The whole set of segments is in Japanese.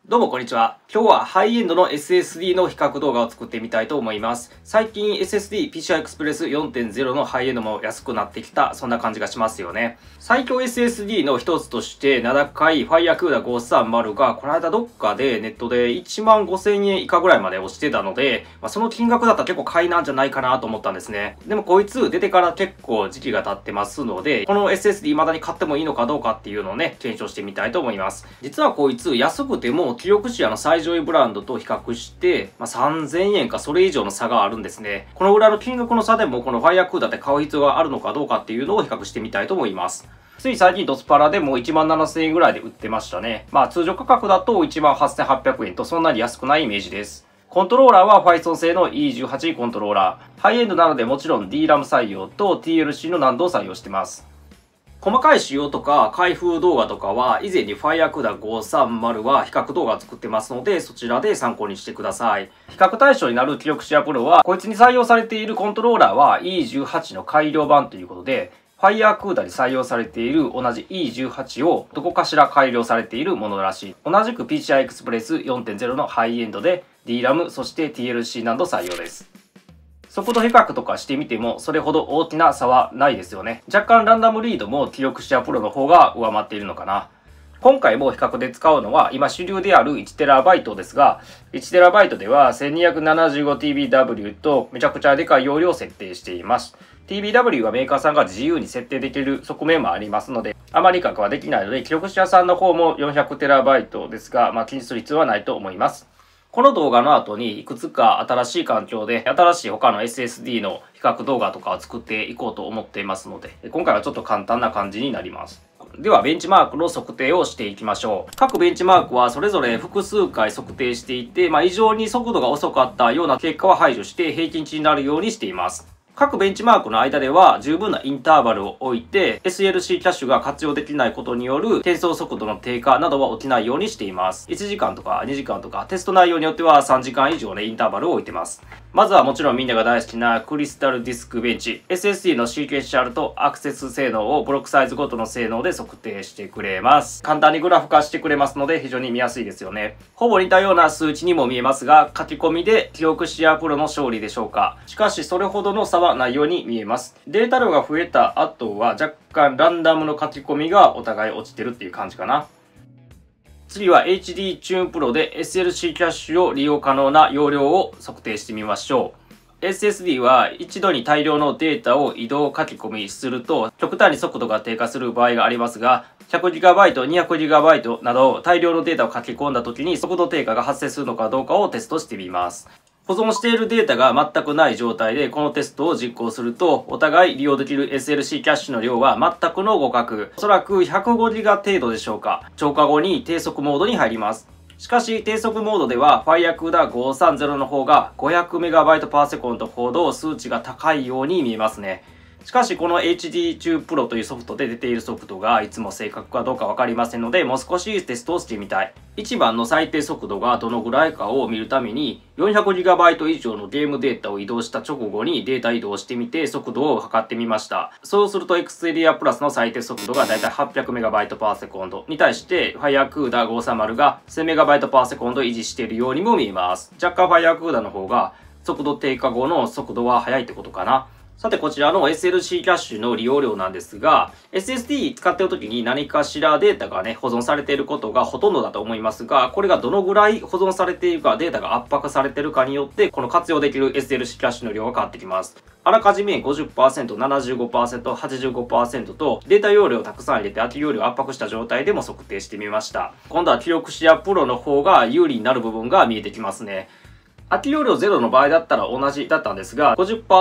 どうもこんにちは。今日はハイエンドの SSD の比較動画を作ってみたいと思います。最近 SSD PCI Express 4.0 のハイエンドも安くなってきた、そんな感じがしますよね。最強 SSD の一つとして名高い FireCuda 530がこの間どっかでネットで15,000円以下ぐらいまで落ちてたので、その金額だったら結構買いなんじゃないかなと思ったんですね。でもこいつ出てから結構時期が経ってますので、この SSD 未だに買ってもいいのかどうかっていうのをね、検証してみたいと思います。実はこいつ安くてもキオクシアの最上位ブランドと比較して、3000円かそれ以上の差があるんですね。この裏の金額の差でもこの FireCuda って買う必要があるのかどうかっていうのを比較してみたいと思います。つい最近ドスパラでも17,000円ぐらいで売ってましたね。通常価格だと18,800円とそんなに安くないイメージです。コントローラーは Python 製の E18 コントローラー。ハイエンドなのでもちろん DRAM 採用と TLC の難度を採用してます。細かい仕様とか開封動画とかは以前に FireCuda 530は比較動画を作ってますのでそちらで参考にしてください。比較対象になるキオクシアプロはこいつに採用されているコントローラーは E18 の改良版ということでFireCuda に採用されている同じ E18 をどこかしら改良されているものらしい。同じく PCI Express 4.0 のハイエンドで DRAM そして TLC など採用です。速度比較とかしてみてもそれほど大きな差はないですよね。若干ランダムリードもキオクシアプロの方が上回っているのかな。今回も比較で使うのは今主流である 1TB ですが 1TB では 1275TBW とめちゃくちゃでかい容量を設定しています。TBW はメーカーさんが自由に設定できる側面もありますのであまり比較はできないのでキオクシアさんの方も 400TB ですが気にする必要はないと思います。この動画の後にいくつか新しい環境で新しい他の SSD の比較動画とかを作っていこうと思っていますので今回はちょっと簡単な感じになります。ではベンチマークの測定をしていきましょう。各ベンチマークはそれぞれ複数回測定していて、異常に速度が遅かったような結果は排除して平均値になるようにしています。各ベンチマークの間では十分なインターバルを置いて SLC キャッシュが活用できないことによる転送速度の低下などは起きないようにしています。1時間とか2時間とかテスト内容によっては3時間以上インターバルを置いてます。まずはもちろんみんなが大好きなクリスタルディスクベンチ SSD のシーケンシャルとアクセス性能をブロックサイズごとの性能で測定してくれます。簡単にグラフ化してくれますので非常に見やすいですよね。ほぼ似たような数値にも見えますが書き込みでキオクシアプロの勝利でしょうか。しかしそれほどの差はないように見えます。データ量が増えた後は若干ランダムの書き込みがお互い落ちてるっていう感じかな。次は HD チューンプロで SLC キャッシュを利用可能な容量を測定してみましょう。SSD は一度に大量のデータを移動書き込みすると極端に速度が低下する場合がありますが 100GB、200GB など大量のデータを書き込んだ時に速度低下が発生するのかどうかをテストしてみます。保存しているデータが全くない状態でこのテストを実行するとお互い利用できる SLC キャッシュの量は全くの互角。おそらく 105GB 程度でしょうか。超過後に低速モードに入ります。しかし低速モードでは FireCuda 530の方が 500MB/s ほど数値が高いように見えますね。しかしこの HD チュープロというソフトで出ている速度がいつも正確かどうかわかりませんのでもう少しテストをしてみたい。一番の最低速度がどのぐらいかを見るために 400GB 以上のゲームデータを移動した直後にデータ移動してみて速度を測ってみました。そうすると Xperia Plus の最低速度がだいたい 800MB/s に対して FireCuda 530が 1000MB/s 維持しているようにも見えます。若干 FireCuda の方が速度低下後の速度は速いってことかな。さてこちらの SLC キャッシュの利用量なんですが SSD 使っている時に何かしらデータが保存されていることがほとんどだと思いますがこれがどのぐらい保存されているかデータが圧迫されているかによってこの活用できる SLC キャッシュの量が変わってきます。あらかじめ 50%、75%、85% とデータ容量をたくさん入れて空き容量を圧迫した状態でも測定してみました。今度はキオクシアプロの方が有利になる部分が見えてきますね。空き容量0の場合だったら同じだったんですが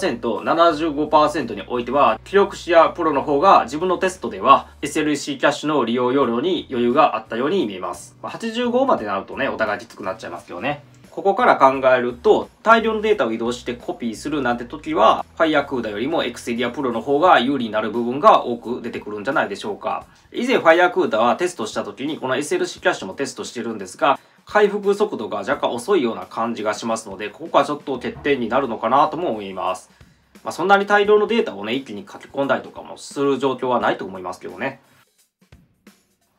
50%、75% においてはキオクシアプロの方が自分のテストでは SLC キャッシュの利用容量に余裕があったように見えます。85までなるとお互いきつくなっちゃいますけどね。ここから考えると大量のデータを移動してコピーするなんて時は FireCuda よりも Xperia Pro の方が有利になる部分が多く出てくるんじゃないでしょうか。以前 FireCuda はテストした時にこの SLC キャッシュもテストしてるんですが回復速度が若干遅いような感じがしますのでここはちょっと欠点になるのかなとも思います。そんなに大量のデータを一気に書き込んだりとかもする状況はないと思いますけどね。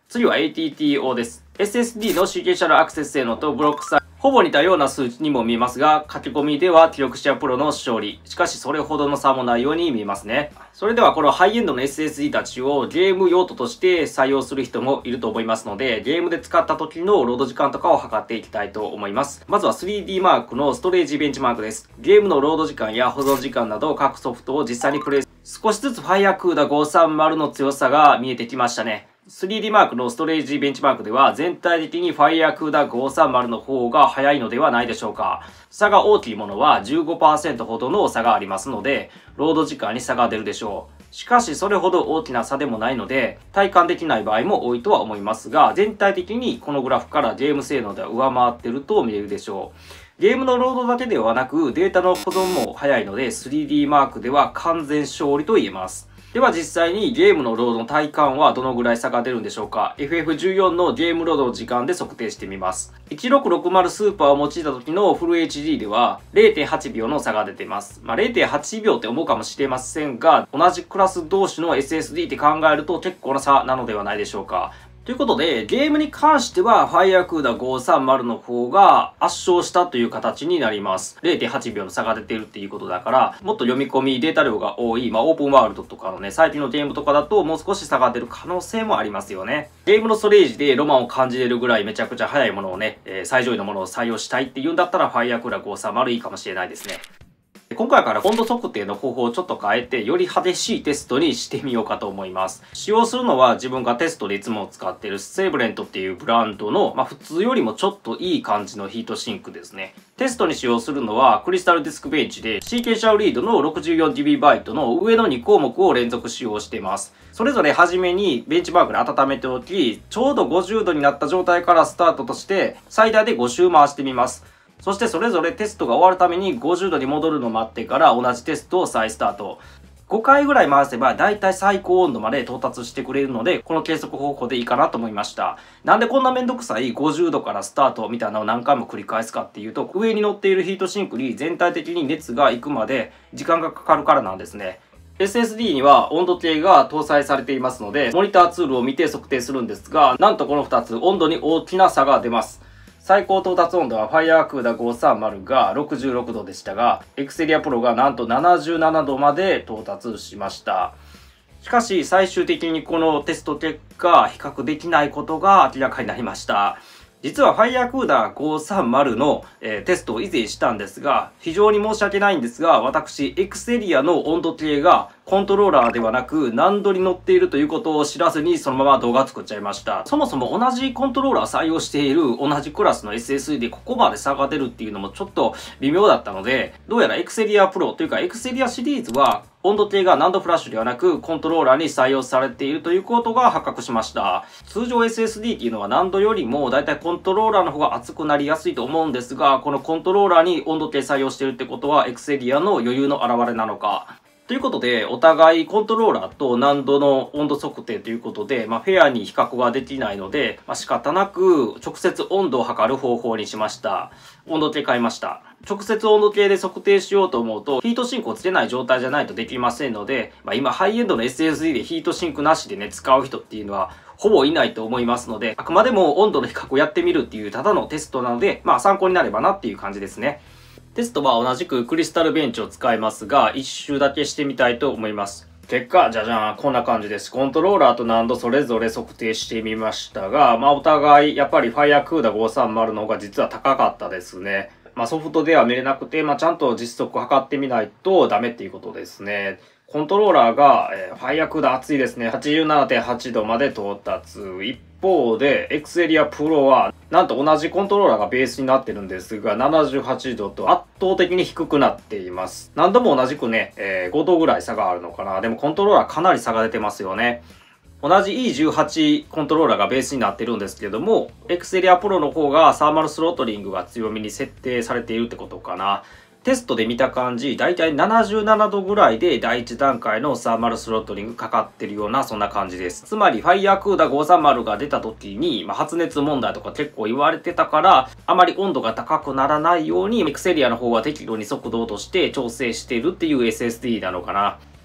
次は ATTO です。SSD のシーケンシャルアクセス性能とブロックサイズ、ほぼ似たような数値にも見えますが、書き込みでは記録者プロの勝利。しかしそれほどの差もないように見えますね。それではこのハイエンドの SSD たちをゲーム用途として採用する人もいると思いますので、ゲームで使った時のロード時間とかを測っていきたいと思います。まずは 3D マークのストレージベンチマークです。ゲームのロード時間や保存時間など各ソフトを実際にプレイ、少しずつ FireCUDA530 の強さが見えてきましたね。3D マークのストレージベンチマークでは全体的に FireCUDA530 の方が早いのではないでしょうか。差が大きいものは 15% ほどの差がありますので、ロード時間に差が出るでしょう。しかしそれほど大きな差でもないので、体感できない場合も多いとは思いますが、全体的にこのグラフからゲーム性能では上回っていると見えるでしょう。ゲームのロードだけではなく、データの保存も早いので、3D マークでは完全勝利と言えます。では実際にゲームのロードの体感はどのぐらい差が出るんでしょうか。 FF14 のゲームロードの時間で測定してみます。1660スーパーを用いた時のフル HD では 0.8 秒の差が出ています。0.8 秒って思うかもしれませんが、同じクラス同士の SSD って考えると結構な差なのではないでしょうか。ということで、ゲームに関しては FireCUDA530 の方が圧勝したという形になります。0.8 秒の差が出ているっていうことだから、もっと読み込みデータ量が多い、オープンワールドとかのね、最近のゲームとかだともう少し差が出る可能性もありますよね。ゲームのストレージでロマンを感じれるぐらいめちゃくちゃ速いものをね、最上位のものを採用したいっていうんだったら FireCUDA530 いいかもしれないですね。今回から温度測定の方法をちょっと変えて、より激しいテストにしてみようかと思います。使用するのは自分がテストでいつも使っているセーブレントっていうブランドの、普通よりもちょっといい感じのヒートシンクですね。テストに使用するのはクリスタルディスクベンチで、シーケンシャルリードの 64GB の上の2項目を連続使用しています。それぞれ初めにベンチマークで温めておき、ちょうど50度になった状態からスタートとして、最大で5周回してみます。そしてそれぞれテストが終わるために50度に戻るのを待ってから同じテストを再スタート。5回ぐらい回せばだいたい最高温度まで到達してくれるので、この計測方法でいいかなと思いました。なんでこんなめんどくさい50度からスタートみたいなのを何回も繰り返すかっていうと、上に乗っているヒートシンクに全体的に熱が行くまで時間がかかるからなんですね。SSD には温度計が搭載されていますので、モニターツールを見て測定するんですが、なんとこの2つ温度に大きな差が出ます。最高到達温度は FireCUDA530 が66度でしたが、Xperia Pro がなんと77度まで到達しました。しかし最終的にこのテスト結果、比較できないことが明らかになりました。実は FireCUDA530 の、テストを以前したんですが、非常に申し訳ないんですが、私、Xperia の温度計がコントローラーではなく難度に乗っているということを知らずにそのまま動画作っちゃいました。そもそも同じコントローラー採用している同じクラスの SSD でここまで差が出るっていうのもちょっと微妙だったので、どうやら Xperia Pro というか Xperia シリーズは温度計が難度フラッシュではなくコントローラーに採用されているということが発覚しました。通常 SSD っていうのは難度よりもだいたいコントローラーの方が熱くなりやすいと思うんですが、このコントローラーに温度計採用しているってことは Xperia の余裕の表れなのか。ということで、お互いコントローラーと難度の温度測定ということで、フェアに比較はできないので、仕方なく直接温度を測る方法にしました。温度計買いました。直接温度計で測定しようと思うと、ヒートシンクをつけない状態じゃないとできませんので、今ハイエンドの SSD でヒートシンクなしでね、使う人っていうのはほぼいないと思いますので、あくまでも温度の比較をやってみるっていうただのテストなので、参考になればなっていう感じですね。テストは同じくクリスタルベンチを使いますが、一周だけしてみたいと思います。結果、じゃじゃん、こんな感じです。コントローラーと難度それぞれ測定してみましたが、お互い、やっぱり FireCUDA530 の方が実は高かったですね。ソフトでは見れなくて、ちゃんと実測を測ってみないとダメっていうことですね。コントローラーが、FireCUDA 熱いですね。87.8 度まで到達。一方で、Xperia Pro は、なんと同じコントローラーがベースになってるんですが、78度と圧倒的に低くなっています。何度も同じくね、5度ぐらい差があるのかな。でもコントローラーかなり差が出てますよね。同じ E18 コントローラーがベースになってるんですけども、Xperia Pro の方がサーマルスロットリングが強めに設定されているってことかな。テストで見た感じ、だいたい77度ぐらいで第1段階のサーマルスロットリングかかってるようなそんな感じです。つまり FireCUDA530 が出た時に、発熱問題とか結構言われてたから、あまり温度が高くならないように Xperia の方は適度に速度として調整しているっていう SSD なのかな。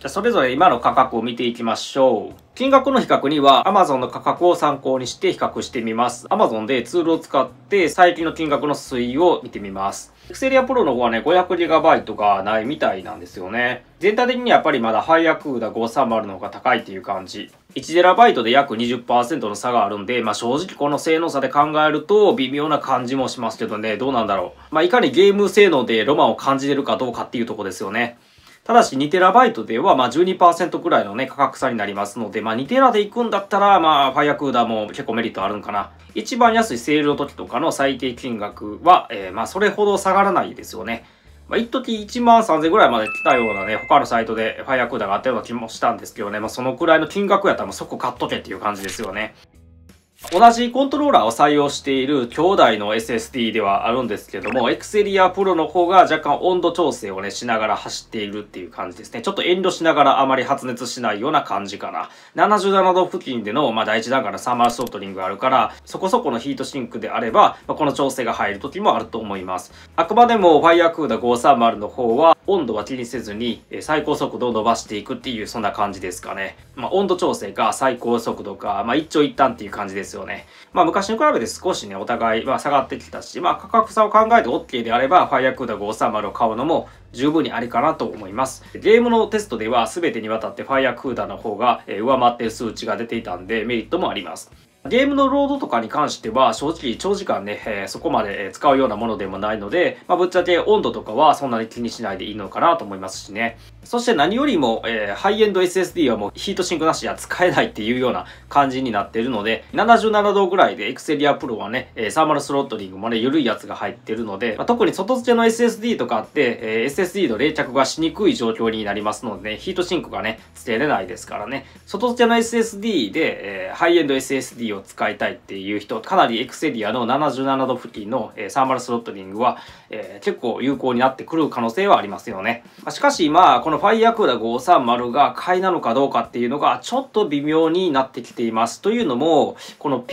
じゃあそれぞれ今の価格を見ていきましょう。金額の比較には Amazon の価格を参考にして比較してみます。Amazon でツールを使って最近の金額の推移を見てみます。Xperia Pro の方はね、500GB がないみたいなんですよね。全体的にやっぱりまだ FireCUDA 530の方が高いっていう感じ。1TB で約 20% の差があるんで、正直この性能差で考えると微妙な感じもしますけどね、どうなんだろう。いかにゲーム性能でロマンを感じれるかどうかっていうとこですよね。ただし 2TB では12% くらいのね価格差になりますので、2TB で行くんだったらFireCUDA も結構メリットあるんかな。一番安いセールの時とかの最低金額は、それほど下がらないですよね。一時1万3000ぐらいまで来たようなね、他のサイトで FireCUDA があったような気もしたんですけどね、そのくらいの金額やったらもうそこ買っとけっていう感じですよね。同じコントローラーを採用している兄弟の SSD ではあるんですけども、Xperia Pro の方が若干温度調整をね、しながら走っているっていう感じですね。ちょっと遠慮しながらあまり発熱しないような感じかな。77度付近での、第一段階のサーマルスロットリングがあるから、そこそこのヒートシンクであれば、この調整が入る時もあると思います。あくまでも FireCUDA 530の方は、温度は気にせずに最高速度を伸ばしていくっていう、そんな感じですかね。温度調整が最高速度か、一長一短っていう感じですよね。昔に比べて少しね、お互い下がってきたし、価格差を考えて OK であれば、FireCUDA 530を買うのも十分にありかなと思います。ゲームのテストでは全てにわたって FireCUDA の方が上回っている数値が出ていたんで、メリットもあります。ゲームのロードとかに関しては正直長時間ね、そこまで使うようなものでもないので、ぶっちゃけ温度とかはそんなに気にしないでいいのかなと思いますしね。そして何よりも、ハイエンド SSD はもうヒートシンクなしじゃ使えないっていうような感じになっているので、77度ぐらいで Xperia Pro はね、サーマルスロットリングもね、緩いやつが入ってるので、特に外付けの SSD とかって、SSD の冷却がしにくい状況になりますので、ね、ヒートシンクがね、つけれないですからね。外付けの SSD で、ハイエンド SSD を使いたいっていう人、かなり Xperia の77度付近の、サーマルスロットリングは、結構有効になってくる可能性はありますよね。しかしこの FireCUDA 530が買いなのかどうかっていうのがちょっと微妙になってきています。というのも、この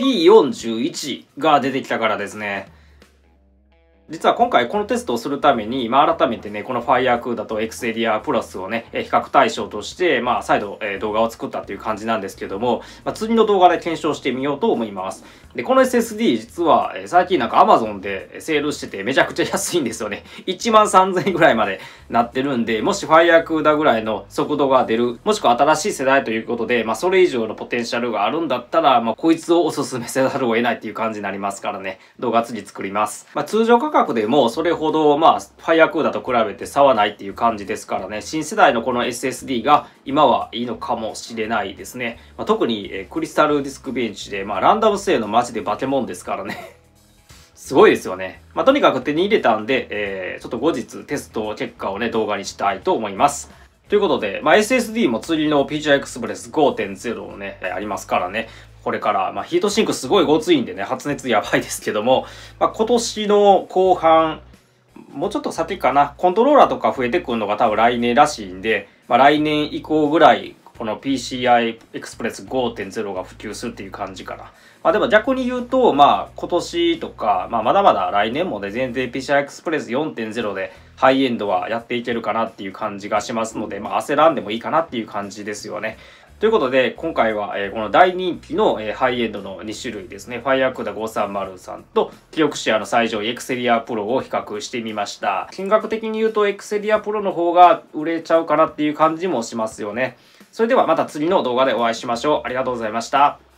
P41 が出てきたからですね。実は今回このテストをするために、改めてね、この FireCUDA と Xperia Plus をね、比較対象として、再度、動画を作ったっていう感じなんですけども、次の動画で検証してみようと思います。で、この SSD 実は、最近Amazon でセールしててめちゃくちゃ安いんですよね。1万3000円ぐらいまでなってるんで、もし FireCUDA ぐらいの速度が出る、もしくは新しい世代ということで、それ以上のポテンシャルがあるんだったら、こいつをおすすめせざるを得ないっていう感じになりますからね、動画次作ります。通常価格でもそれほどFireCUDA と比べて差はないっていう感じですからね、新世代のこの SSD が今はいいのかもしれないですね。特にクリスタルディスクベンチでランダム性のマジで化け物ですからねすごいですよね。とにかく手に入れたんで、ちょっと後日テスト結果をね動画にしたいと思います。ということで、SSD も次の PCI Express 5.0 のねありますからね、これから、ヒートシンクすごいごついんでね、発熱やばいですけども、今年の後半、もうちょっと先かな、コントローラーとか増えてくるのが多分来年らしいんで、来年以降ぐらい、この PCI Express 5.0 が普及するっていう感じかな。でも逆に言うと、今年とか、まだまだ来年もね、全然 PCI Express 4.0 でハイエンドはやっていけるかなっていう感じがしますので、焦らんでもいいかなっていう感じですよね。ということで、今回は、この大人気の、ハイエンドの2種類ですね。FireCUDA 530と、記憶シェアの最上位 Xperia Pro を比較してみました。金額的に言うと Xperia Pro の方が売れちゃうかなっていう感じもしますよね。それではまた次の動画でお会いしましょう。ありがとうございました。